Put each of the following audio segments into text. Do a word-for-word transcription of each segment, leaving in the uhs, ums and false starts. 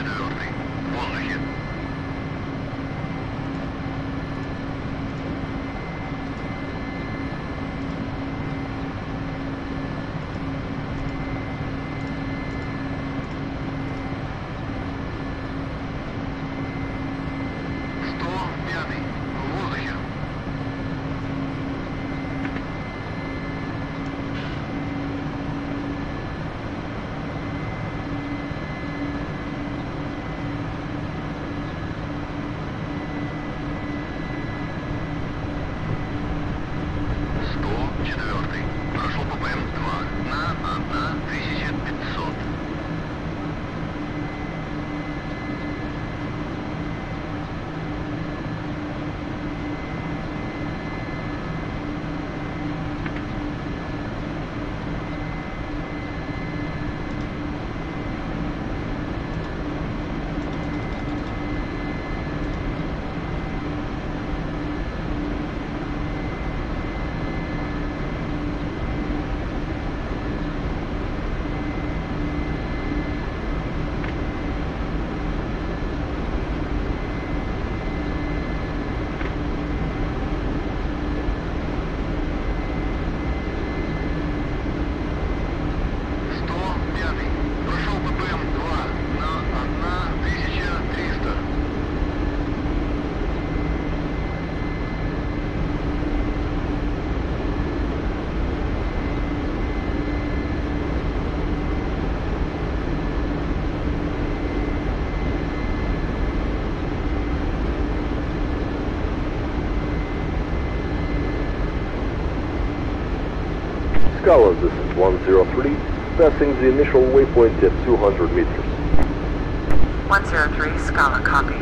Scala, this is one zero three, passing the initial waypoint at two hundred meters. one zero three, Scala, copy.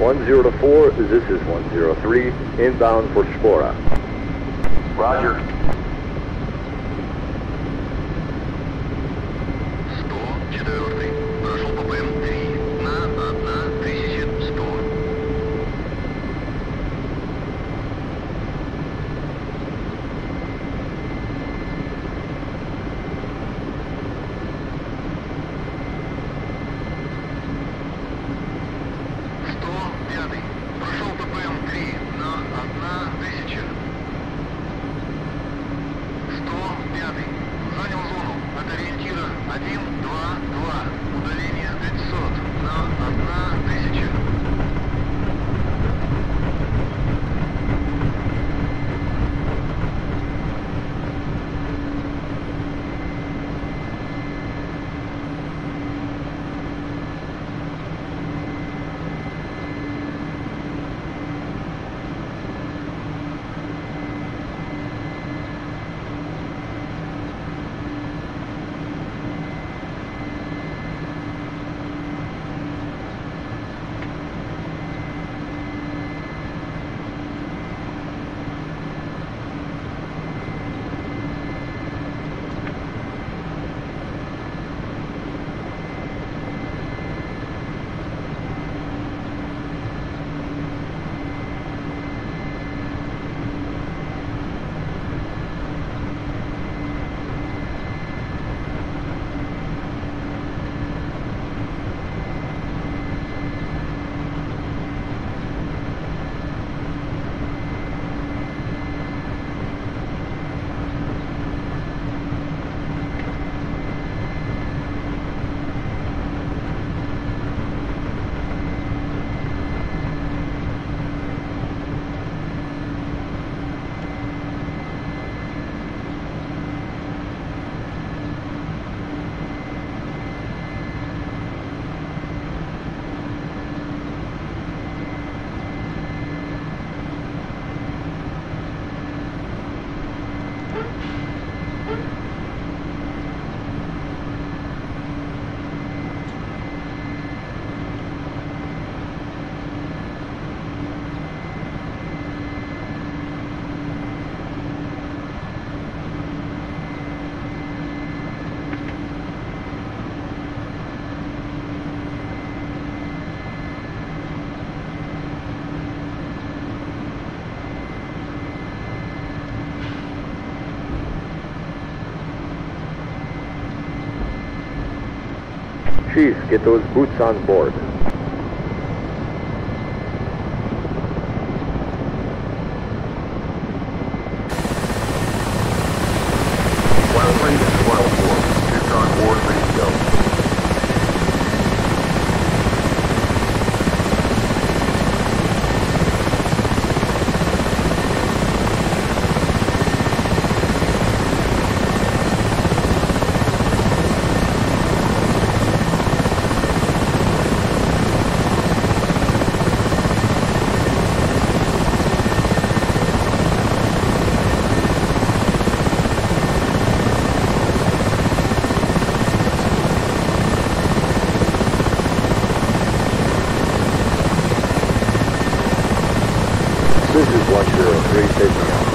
one zero four, this is one zero three, inbound for Spora. Roger. Chief, get those boots on board. Wild Lake and Wild Four. It's on board, ready to go. This is one zero three, taking off.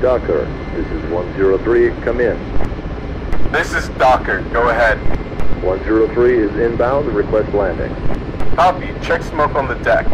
Docker, this is one zero three, come in. This is Docker, go ahead. one zero three is inbound, request landing. Copy, check smoke on the deck.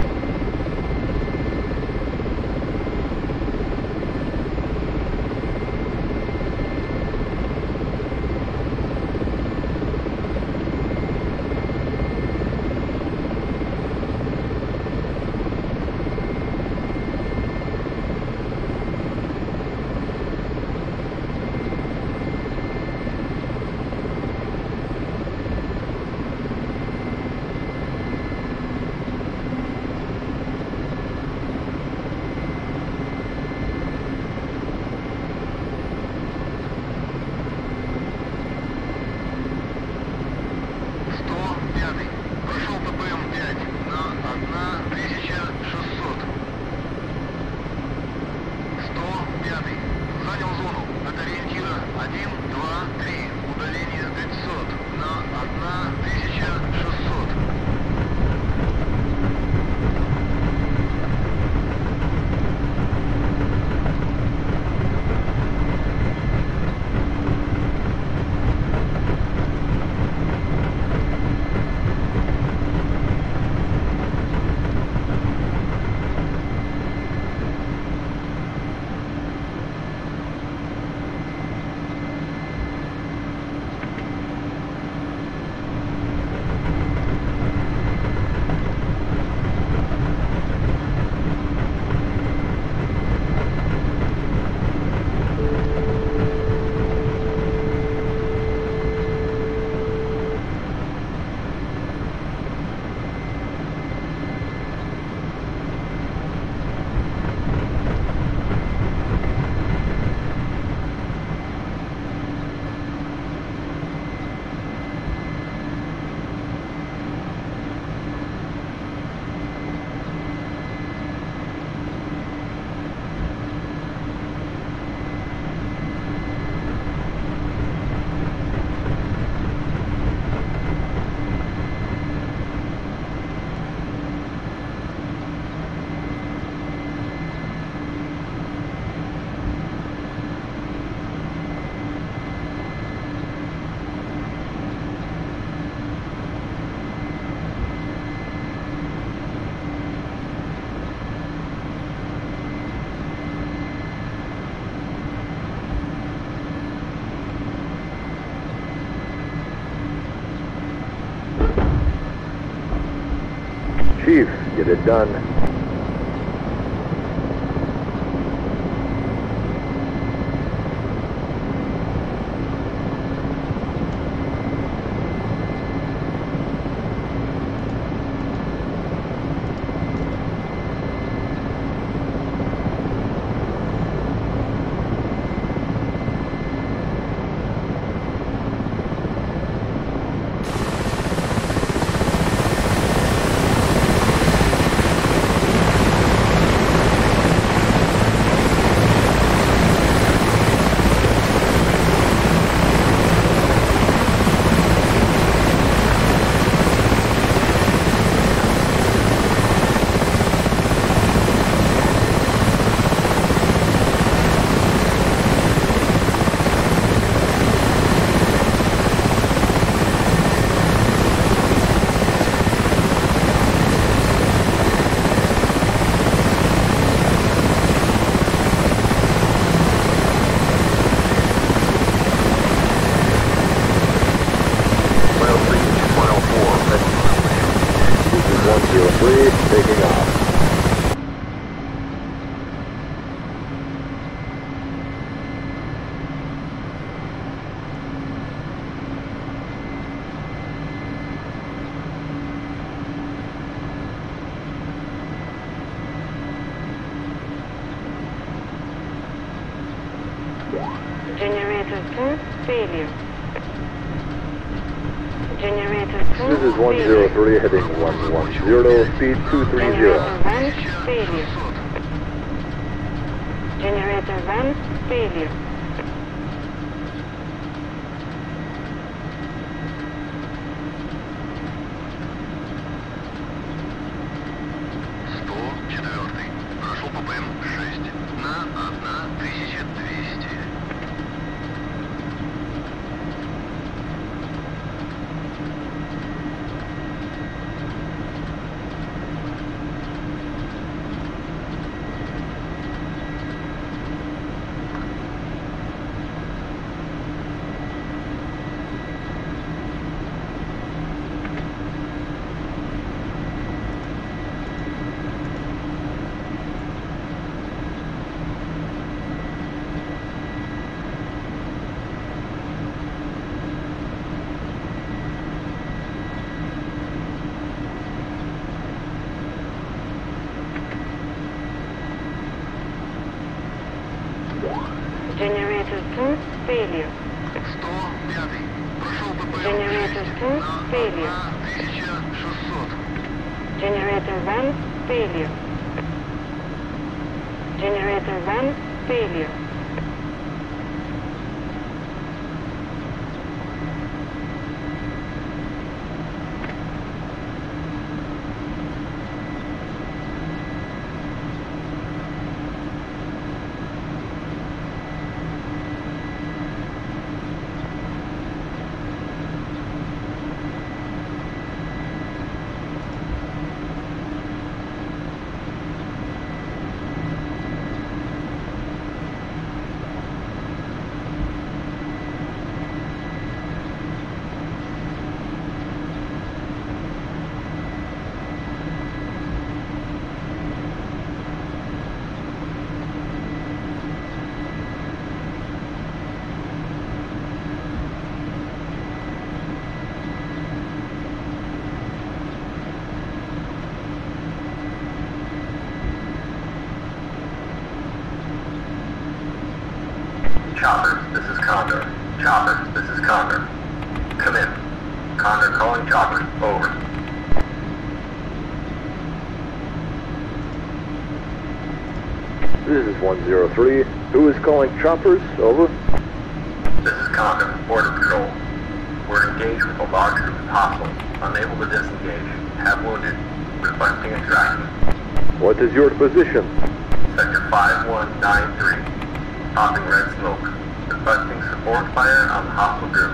Chief, get it done. Taking off. Generator two, failure. Generator two, This is one zero three heading one one zero, speed two three zero. Generator one, failure. Generator one, failure. сто четыре. Прошу ППМ шесть на одна тысяча двести. two, failure. сто пять. Прошел ППМ Generator two, failure. тысяча шестьсот. Generator one, failure. Generator one, failure. Chopper, this is Condor. Chopper, this is Condor. Come in. Condor calling Chopper. Over. This is one zero three. Who is calling choppers? Over. This is Condor, Border Patrol. We're engaged with a large group of hostiles, unable to disengage, have wounded, requesting extraction. What is your position? Sector five one nine three. Popping red smoke. Requesting support fire on the hostile group.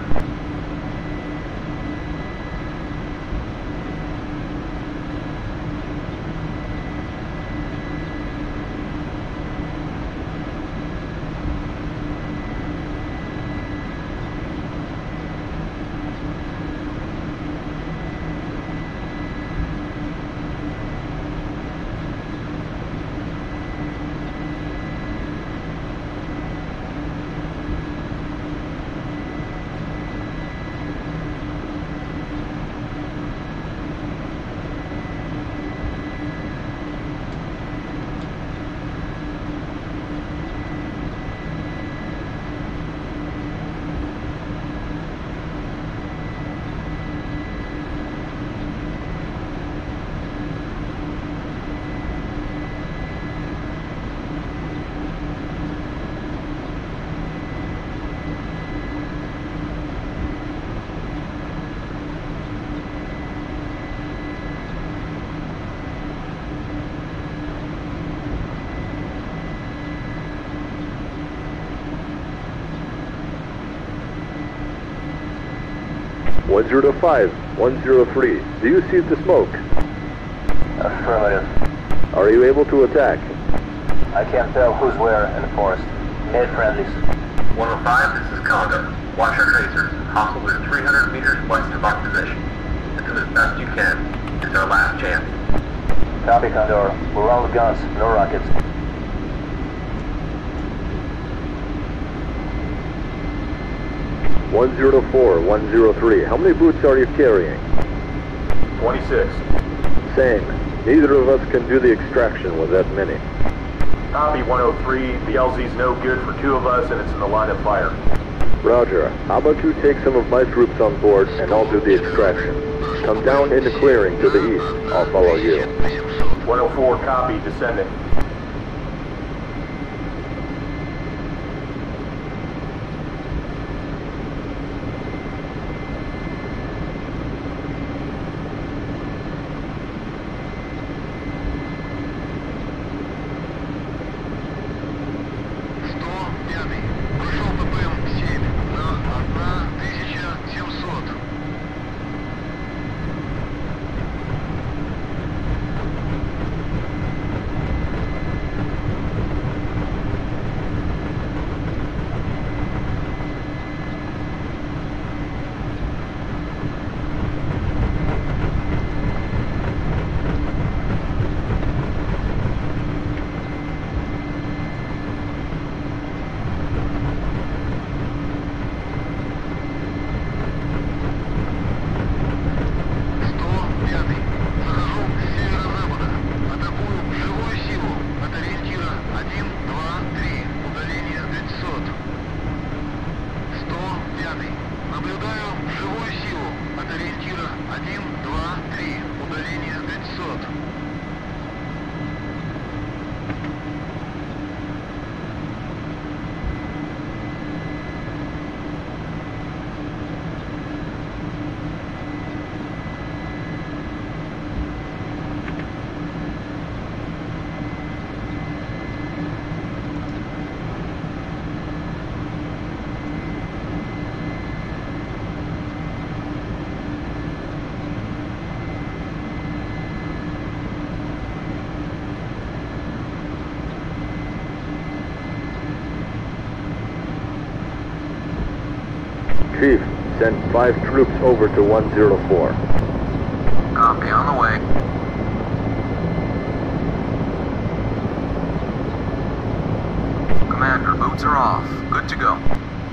one zero five, one zero three. Do you see the smoke? Affirmative. Are you able to attack? I can't tell who's where in the forest. Mid friendlies. one oh five, this is Condor. Watch our tracers. Hostiles are three hundred meters west of our position. Get them as best you can. It's our last chance. Copy, Condor. We're on with guns, no rockets. one zero four, one zero three. How many boots are you carrying? twenty-six. Same. Neither of us can do the extraction with that many. Copy one oh three. The L Z's no good for two of us and it's in the line of fire. Roger. How about you take some of my troops on board and I'll do the extraction. Come down in the clearing to the east. I'll follow you. one oh four, copy, descending. Chief, send five troops over to one zero four. Copy, on the way. Commander, boots are off. Good to go.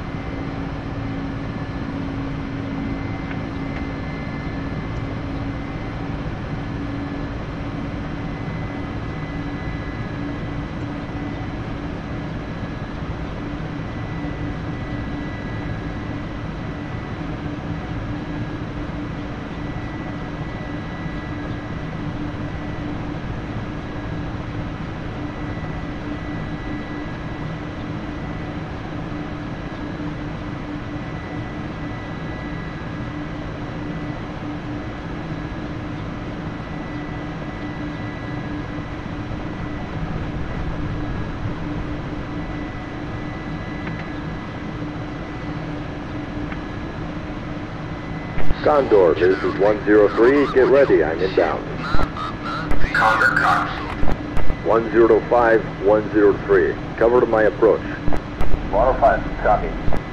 Condor, this is one zero three, get ready, I'm inbound. Condor, copy. one zero five, one zero three, cover to my approach. one oh five, copy.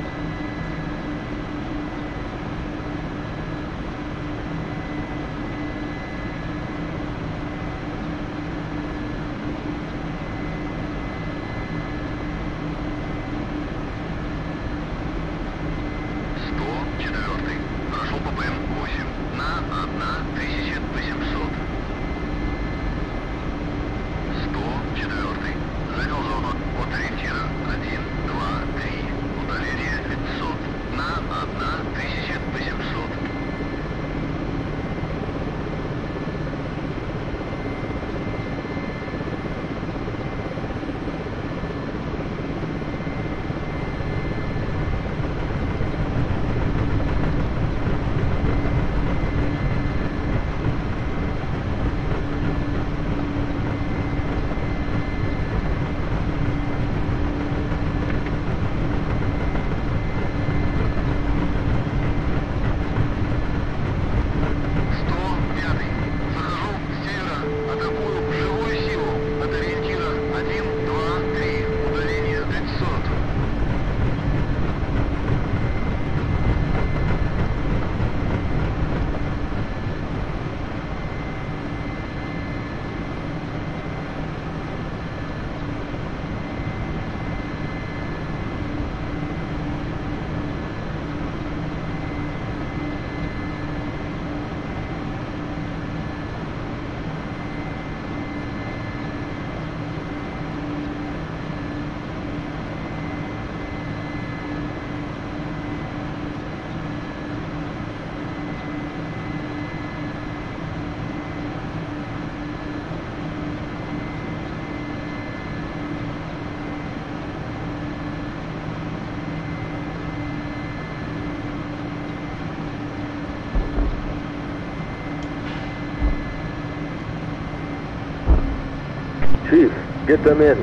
Chief, get them in.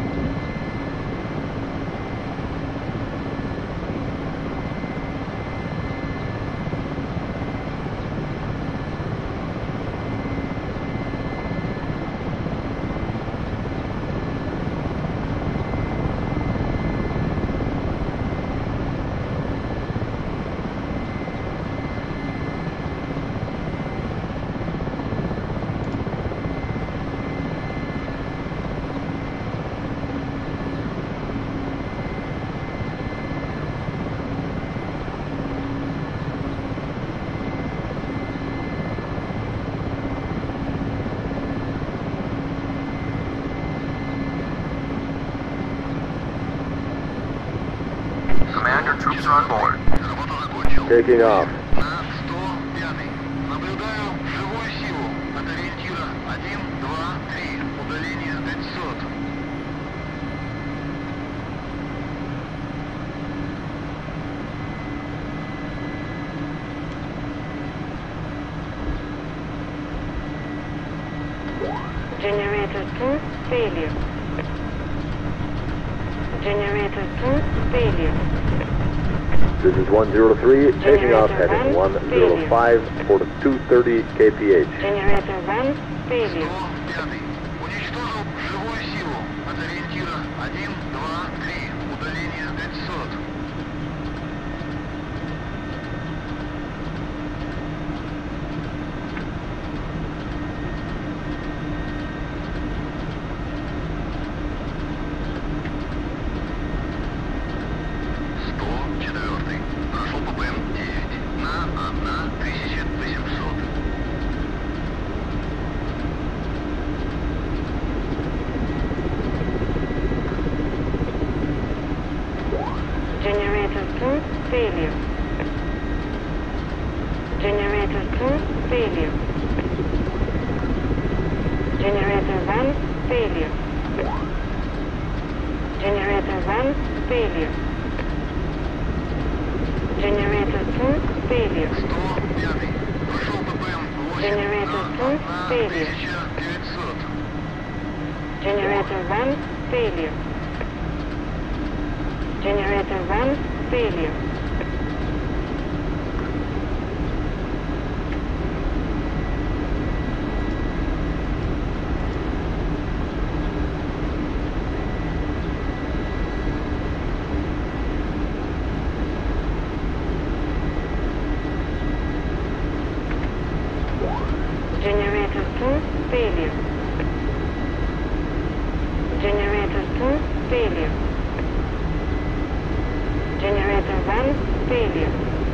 Commander, troops are on board. Taking off. Generator two, failure. Generator two, failure. This is one zero three, taking off heading one zero five for the two thirty K P H. Generator one, failure. failure. Generator two, failure. Generator one, failure. Generator one, failure. Generator two, failure. Generator two, failure. Generator one, failure. Generator one, failure. Generator two, failure. Generator two, failure. Generator one, failure.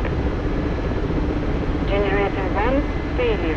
Generator one, failure.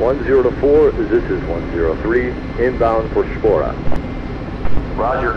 one zero to four, this is one zero three, inbound for Spora. Roger.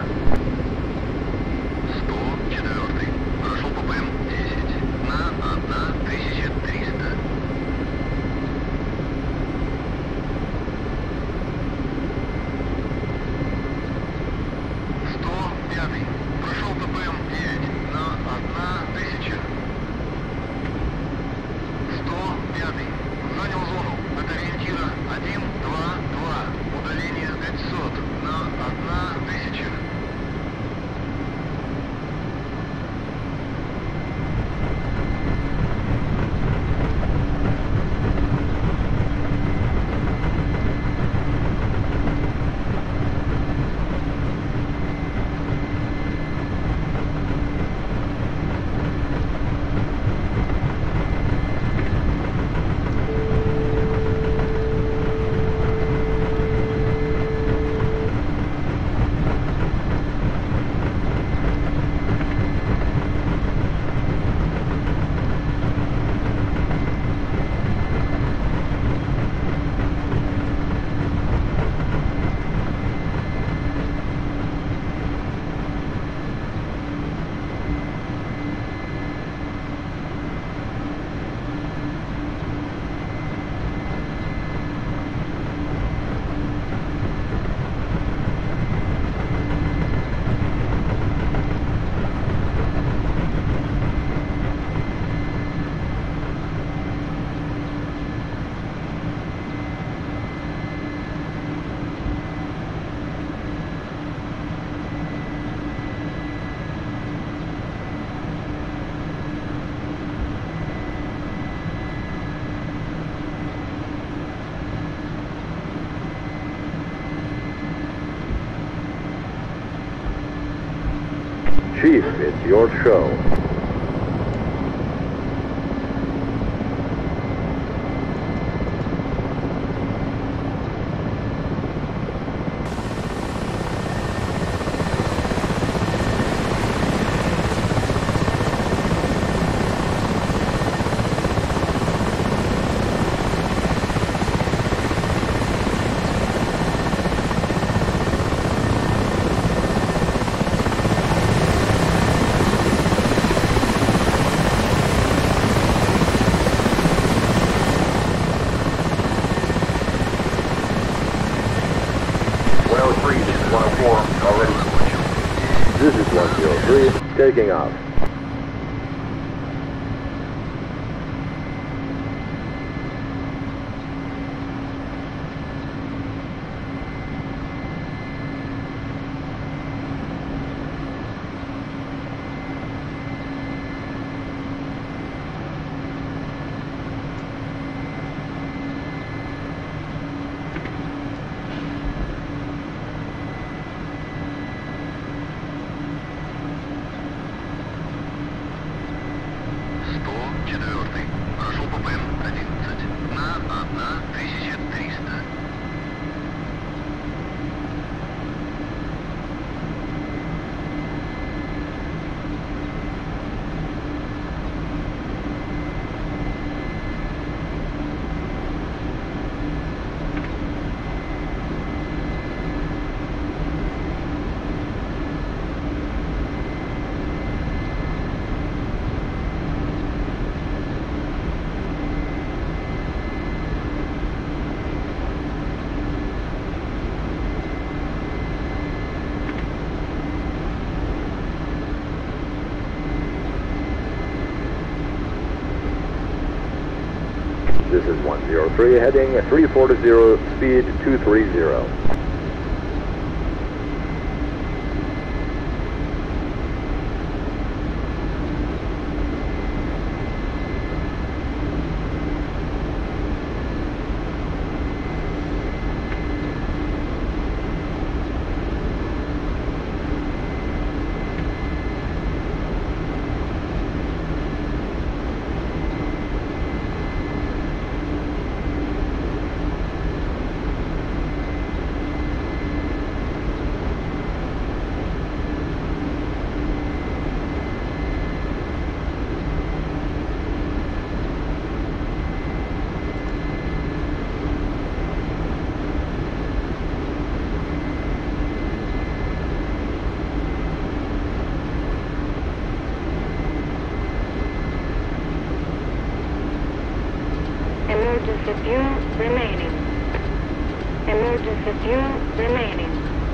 Chief, it's your show. This is one zero three, taking off. This is one zero three, heading three forty, speed two three zero. Emergency fuel remaining. Emergency fuel remaining.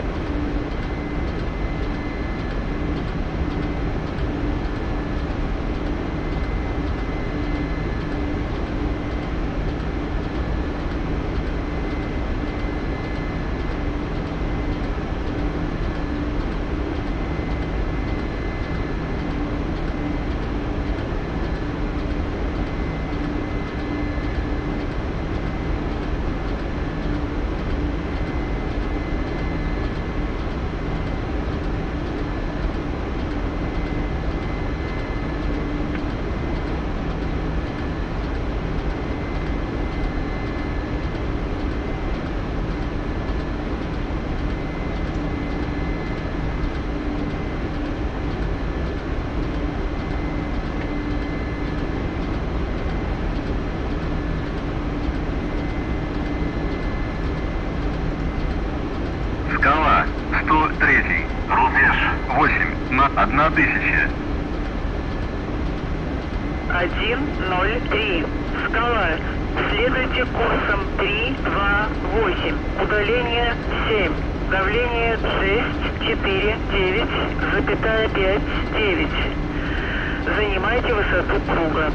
Скала сто три, рубеж восемь на одна тысяча. один ноль три. Скала. Следуйте курсом три два восемь. Удаление семь. Давление шесть четыре девять, запятая пять девять. Занимайте высоту круга.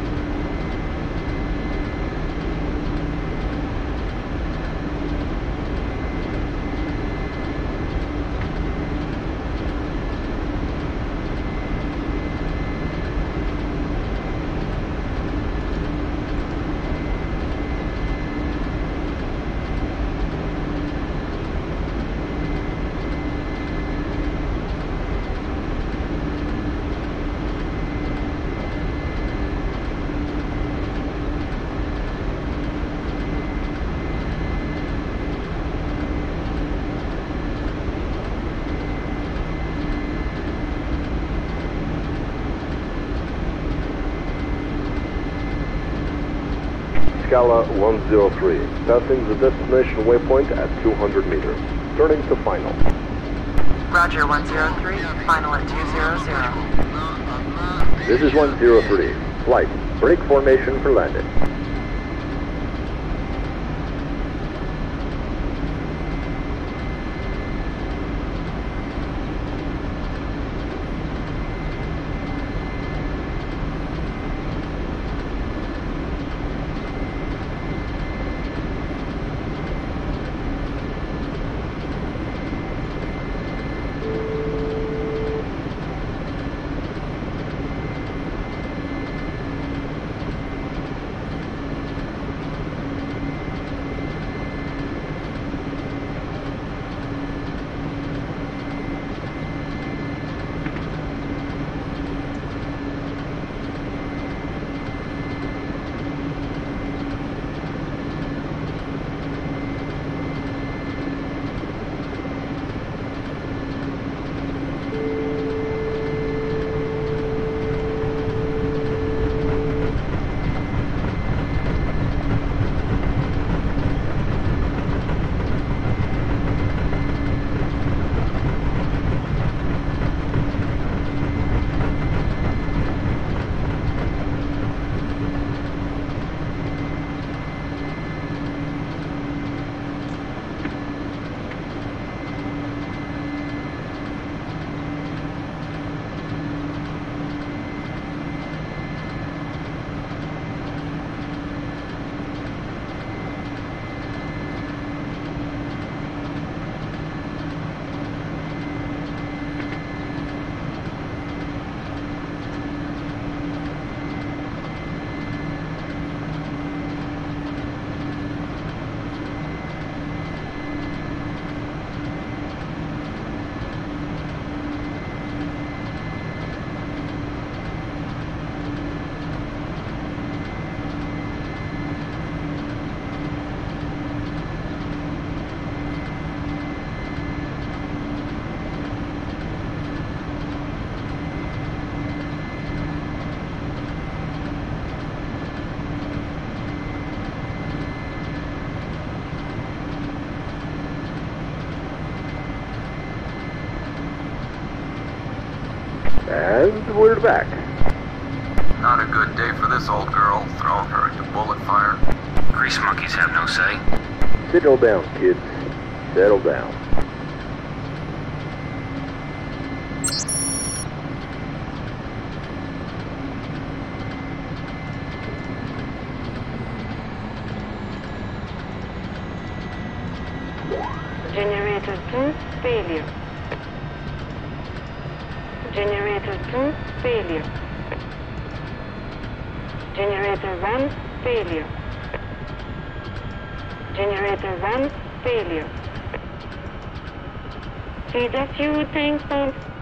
Scala one zero three, passing the destination waypoint at two hundred meters. Turning to final. Roger, one zero three, final at two zero zero. This is one zero three. Flight, break formation for landing. And we're back. Not a good day for this old girl, throwing her into bullet fire. Grease monkeys have no say. Settle down, kids. Settle down. Generator two, failure. Generator two, failure. Generator one, failure. Generator one, failure. Feed a few tank pumps.